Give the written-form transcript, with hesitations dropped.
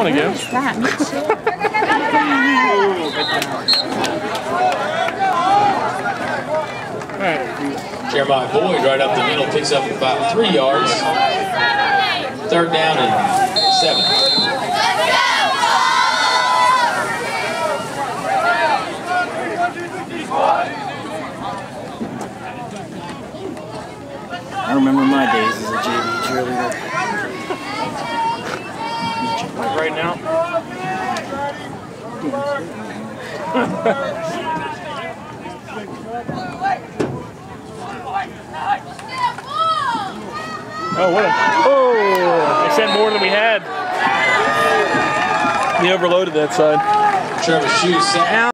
fun again. What is that? Me too. All right. Jeremiah Boyd right up the middle picks up about 3 yards. 3rd down and 7. I remember my days as a JV cheerleader. Like right now. Oh, what a... Oh! They sent more than we had. We overloaded that side. Trevor Shoes set out.